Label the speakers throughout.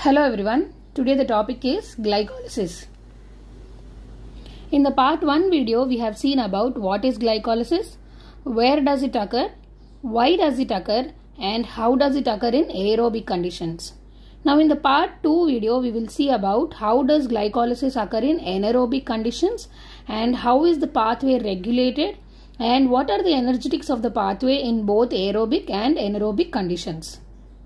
Speaker 1: Hello everyone, today the topic is glycolysis. In the part 1 video we have seen about what is glycolysis, where does it occur, why does it occur and how does it occur in aerobic conditions. Now in the part 2 video we will see about how does glycolysis occur in anaerobic conditions and how is the pathway regulated and what are the energetics of the pathway in both aerobic and anaerobic conditions.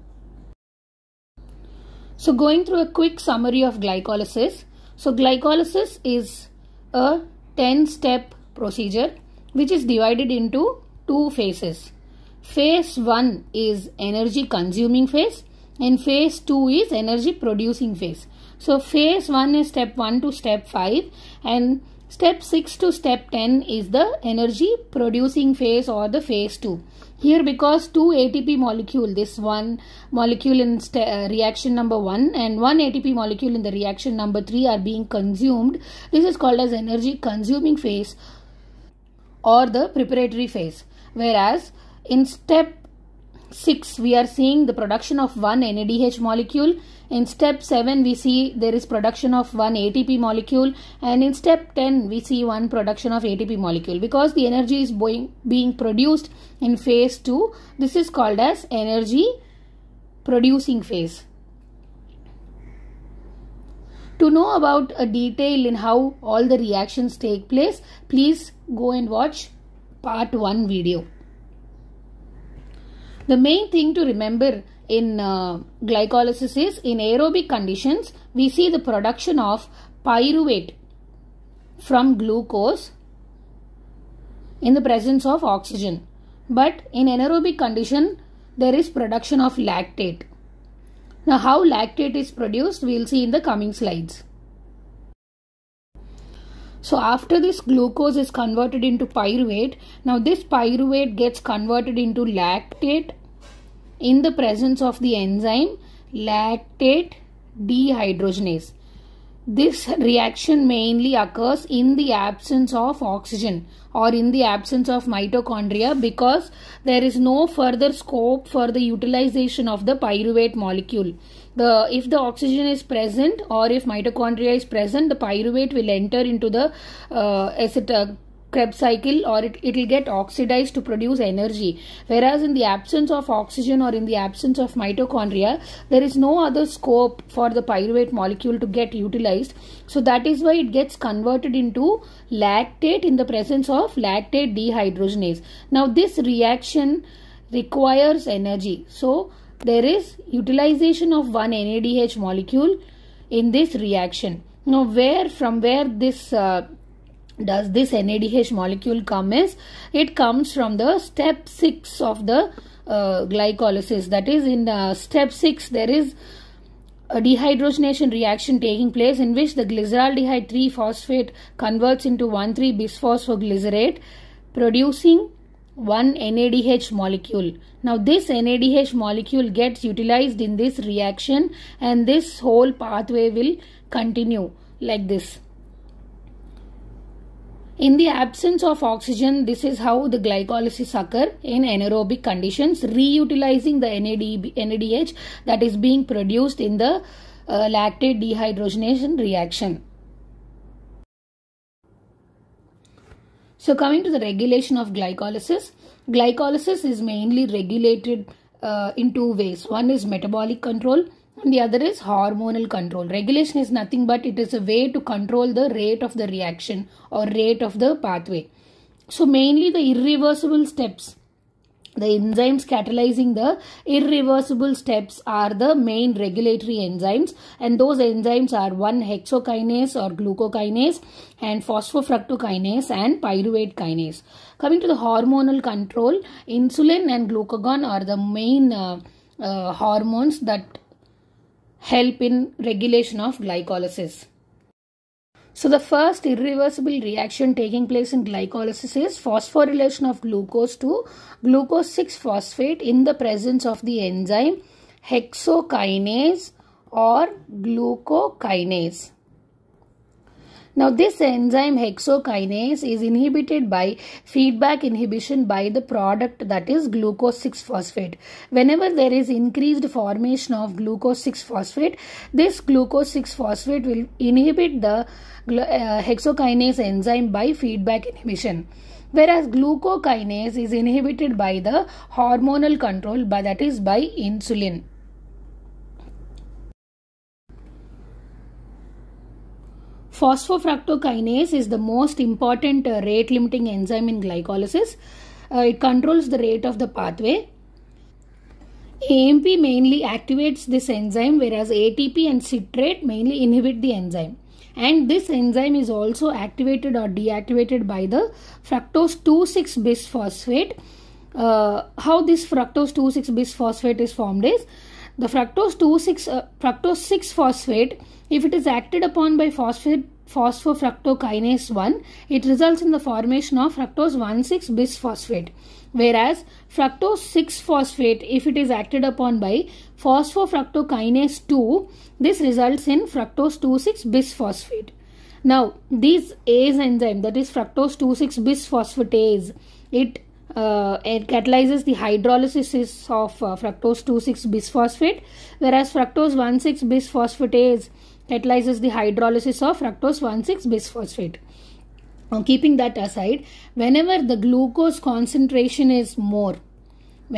Speaker 1: So going through a quick summary of glycolysis. So glycolysis is a 10-step procedure which is divided into two phases. Phase 1 is energy consuming phase and phase 2 is energy producing phase. So phase 1 is step 1 to step 5 and step 6 to step 10 is the energy producing phase or the phase 2. Here because 2 ATP molecule, this one molecule in reaction number 1 and 1 ATP molecule in the reaction number 3 are being consumed. This is called as energy consuming phase or the preparatory phase. Whereas in step 6 we are seeing the production of 1 NADH molecule. In step 7 we see there is production of 1 ATP molecule and in step 10 we see 1 production of ATP molecule. Because the energy is being produced in phase 2, this is called as energy producing phase. To know about a detail in how all the reactions take place, please go and watch part 1 video. The main thing to remember in glycolysis is in aerobic conditions we see the production of pyruvate from glucose in the presence of oxygen. But in anaerobic condition there is production of lactate. Now how lactate is produced we will see in the coming slides. So after this glucose is converted into pyruvate, now this pyruvate gets converted into lactate in the presence of the enzyme lactate dehydrogenase. This reaction mainly occurs in the absence of oxygen or in the absence of mitochondria because there is no further scope for the utilization of the pyruvate molecule. If the oxygen is present or if mitochondria is present, the pyruvate will enter into the Krebs cycle or it will get oxidized to produce energy. Whereas in the absence of oxygen or in the absence of mitochondria, there is no other scope for the pyruvate molecule to get utilized. So that is why it gets converted into lactate in the presence of lactate dehydrogenase. Now this reaction requires energy. So there is utilization of 1 NADH molecule in this reaction. Now from where this does this NADH molecule come is, it comes from the step 6 of the glycolysis. That is in step 6 there is a dehydrogenation reaction taking place in which the glyceraldehyde 3-phosphate converts into 1,3-bisphosphoglycerate producing 1 NADH molecule. Now this NADH molecule gets utilized in this reaction and this whole pathway will continue like this. In the absence of oxygen, this is how the glycolysis occur in anaerobic conditions, reutilizing the NADH that is being produced in the lactate dehydrogenation reaction. So coming to the regulation of glycolysis, glycolysis is mainly regulated in two ways. One is metabolic control and the other is hormonal control. Regulation is nothing but it is a way to control the rate of the reaction or rate of the pathway. So mainly the irreversible steps, the enzymes catalyzing the irreversible steps are the main regulatory enzymes, and those enzymes are 1-hexokinase or glucokinase and phosphofructokinase and pyruvate kinase. Coming to the hormonal control, insulin and glucagon are the main hormones that help in regulation of glycolysis. So the first irreversible reaction taking place in glycolysis is phosphorylation of glucose to glucose 6-phosphate in the presence of the enzyme hexokinase or glucokinase. Now this enzyme hexokinase is inhibited by feedback inhibition by the product, that is glucose 6-phosphate. Whenever there is increased formation of glucose 6-phosphate, this glucose 6-phosphate will inhibit the hexokinase enzyme by feedback inhibition. Whereas glucokinase is inhibited by the hormonal control, that is by insulin. Phosphofructokinase is the most important rate limiting enzyme in glycolysis. It controls the rate of the pathway. AMP mainly activates this enzyme, whereas ATP and citrate mainly inhibit the enzyme. And this enzyme is also activated or deactivated by the fructose 2,6-bisphosphate. How this fructose 2,6-bisphosphate is formed is, the fructose 6-phosphate, if it is acted upon by phosphofructokinase 1, it results in the formation of fructose 1,6-bisphosphate. Whereas fructose 6-phosphate, if it is acted upon by phosphofructokinase 2, this results in fructose 2,6-bisphosphate. Now, this ACE enzyme, that is fructose 2,6-bisphosphatase, it catalyzes the hydrolysis of fructose 2,6-bisphosphate, whereas fructose 1,6-bisphosphatase catalyzes the hydrolysis of fructose 1,6-bisphosphate. Now, keeping that aside, whenever the glucose concentration is more, the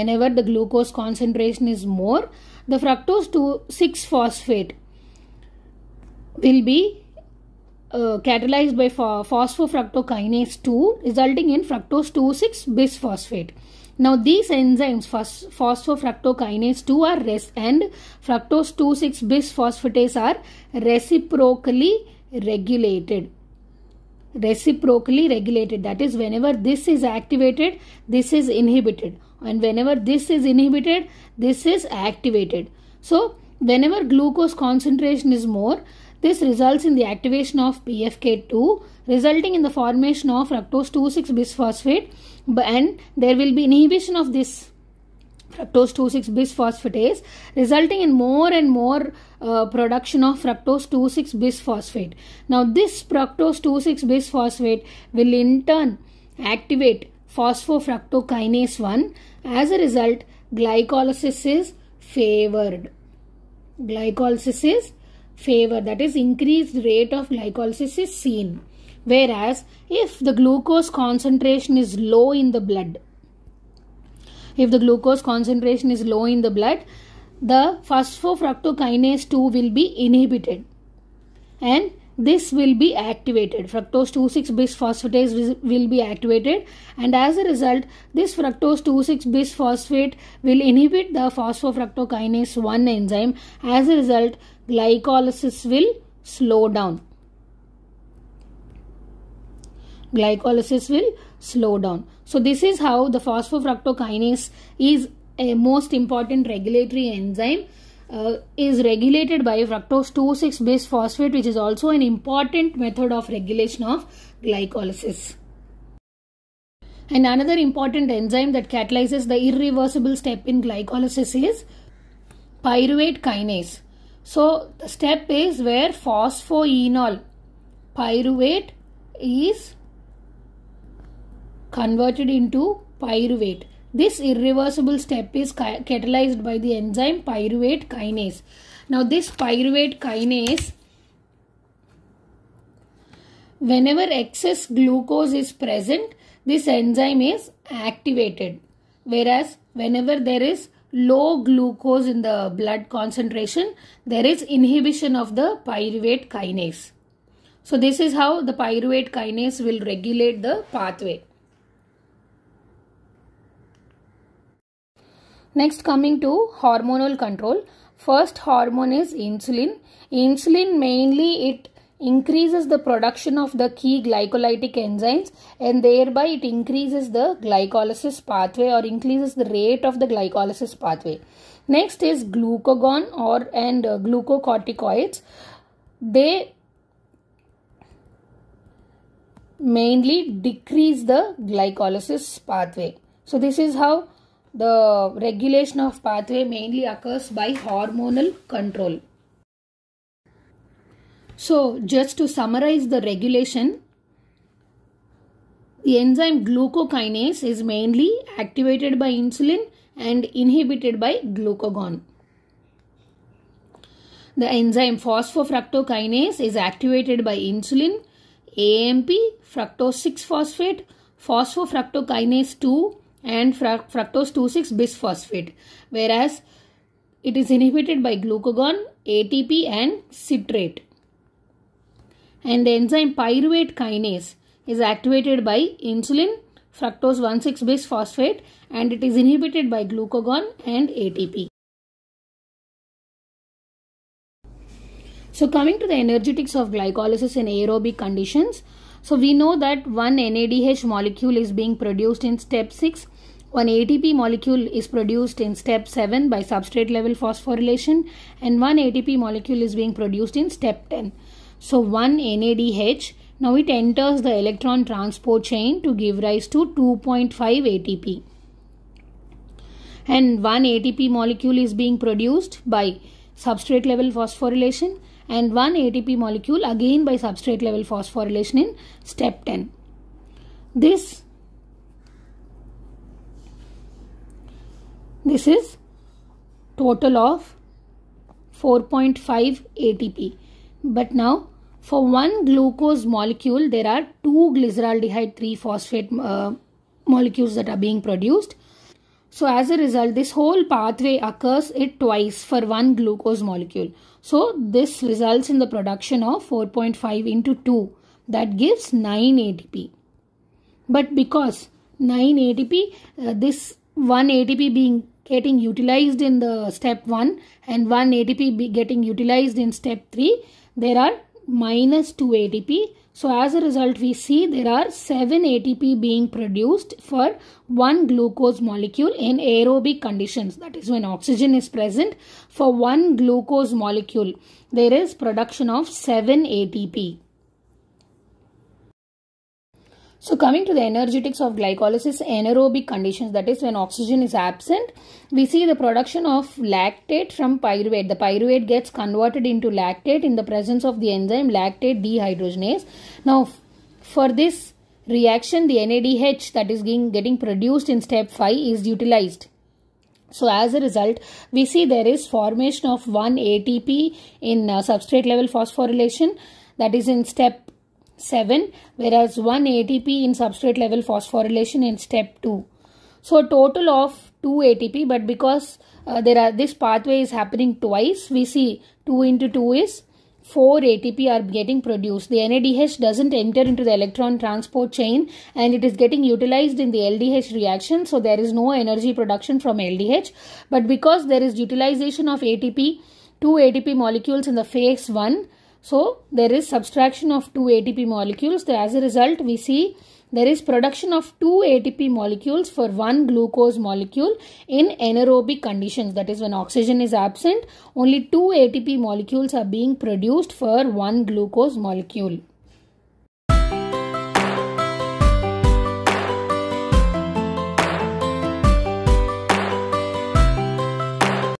Speaker 1: fructose 2,6-phosphate will be catalyzed by phosphofructokinase 2, resulting in fructose 2,6-bisphosphate. Now these enzymes, phosphofructokinase 2 are and fructose 2,6-bisphosphatase are reciprocally regulated. That is, whenever this is activated, this is inhibited, and whenever this is inhibited, this is activated. So whenever glucose concentration is more, this results in the activation of PFK2, resulting in the formation of fructose 2,6-bisphosphate, and there will be inhibition of this fructose 2,6-bisphosphatase, resulting in more and more production of fructose 2,6-bisphosphate. Now this fructose 2,6-bisphosphate will in turn activate phosphofructokinase 1. As a result, glycolysis is favored. That is, increased rate of glycolysis is seen. Whereas if the glucose concentration is low in the blood, the phosphofructokinase 2 will be inhibited and this will be activated. Fructose 2,6-bisphosphatase will be activated, and as a result, this fructose 2,6-bisphosphate will inhibit the phosphofructokinase 1 enzyme. As a result, glycolysis will slow down. So this is how the phosphofructokinase is a most important regulatory enzyme. Is regulated by fructose 2,6-bisphosphate, which is also an important method of regulation of glycolysis. And another important enzyme that catalyzes the irreversible step in glycolysis is pyruvate kinase. So the step is where phosphoenol pyruvate is converted into pyruvate. This irreversible step is catalyzed by the enzyme pyruvate kinase. Now this pyruvate kinase, whenever excess glucose is present, this enzyme is activated. Whereas whenever there is low glucose in the blood concentration, there is inhibition of the pyruvate kinase. So this is how the pyruvate kinase will regulate the pathway. Next, coming to hormonal control. First hormone is insulin. Insulin mainly it increases the production of the key glycolytic enzymes, and thereby it increases the glycolysis pathway or increases the rate of the glycolysis pathway. Next is glucagon and glucocorticoids. They mainly decrease the glycolysis pathway. So this is how the regulation of pathway mainly occurs by hormonal control. So just to summarize the regulation, the enzyme glucokinase is mainly activated by insulin and inhibited by glucagon. The enzyme phosphofructokinase is activated by insulin, AMP, fructose 6-phosphate, phosphofructokinase 2 and fructose 2,6 bisphosphate, whereas it is inhibited by glucagon, ATP and citrate. And the enzyme pyruvate kinase is activated by insulin, fructose 1,6 bisphosphate, and it is inhibited by glucagon and ATP. So coming to the energetics of glycolysis in aerobic conditions. So we know that one NADH molecule is being produced in step 6. One ATP molecule is produced in step 7 by substrate level phosphorylation, and one ATP molecule is being produced in step 10. So one NADH, now it enters the electron transport chain to give rise to 2.5 ATP. And one ATP molecule is being produced by substrate level phosphorylation, and one ATP molecule again by substrate level phosphorylation in step 10. This is total of 4.5 ATP. But now for one glucose molecule there are two glyceraldehyde 3-phosphate molecules that are being produced. So as a result, this whole pathway occurs twice for one glucose molecule. So this results in the production of 4.5 into 2, that gives 9 ATP. But because 9 ATP, this one ATP getting utilized in the step 1 and one ATP getting utilized in step 3, there are minus 2 ATP. So as a result, we see there are 7 ATP being produced for one glucose molecule in aerobic conditions. That is, when oxygen is present, for one glucose molecule, there is production of 7 ATP. So coming to the energetics of glycolysis anaerobic conditions, that is when oxygen is absent, we see the production of lactate from pyruvate. The pyruvate gets converted into lactate in the presence of the enzyme lactate dehydrogenase. Now for this reaction, the NADH that is getting produced in step 5 is utilized. So as a result, we see there is formation of one ATP in substrate level phosphorylation, that is in step 7, whereas one ATP in substrate level phosphorylation in step 2. So a total of 2 ATP, but because this pathway is happening twice, we see 2 into 2 is 4 ATP are getting produced. The NADH doesn't enter into the electron transport chain and it is getting utilized in the LDH reaction. So there is no energy production from LDH. But because there is utilization of ATP, 2 ATP molecules in the phase 1, so there is subtraction of 2 ATP molecules. As a result, we see there is production of 2 ATP molecules for one glucose molecule in anaerobic conditions. That is, when oxygen is absent, only 2 ATP molecules are being produced for one glucose molecule.